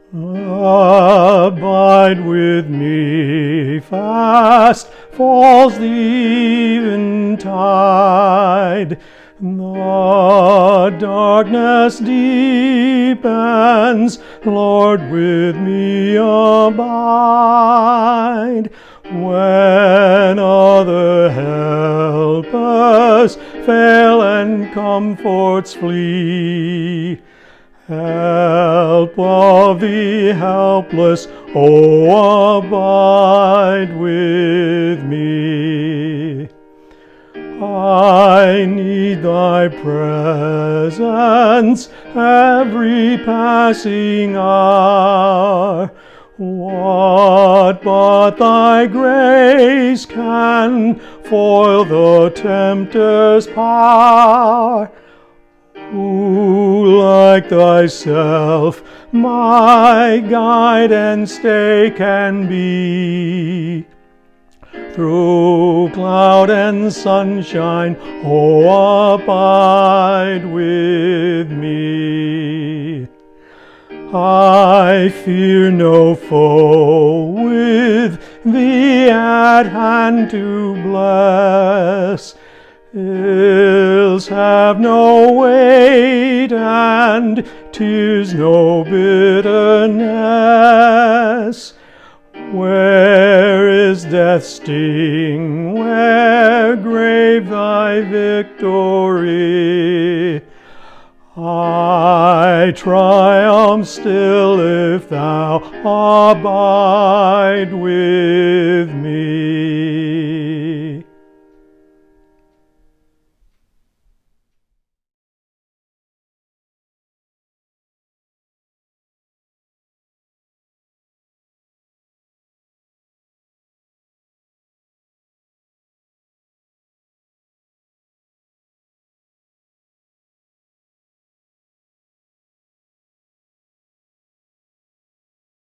Abide with me, fast falls the eventide. The darkness deepens, Lord, with me abide. When other helpers fail and comforts flee, help of the helpless, oh, abide with me. I need thy presence every passing hour. What but thy grace can foil the tempter's power? Who like thyself my guide and stay can be? Through cloud and sunshine, oh, abide with me. I fear no foe, with thee at hand to bless. Ills have no weight, and 'tis no bitterness. Where is death's sting? Where grave thy victory? I triumph still if thou abide with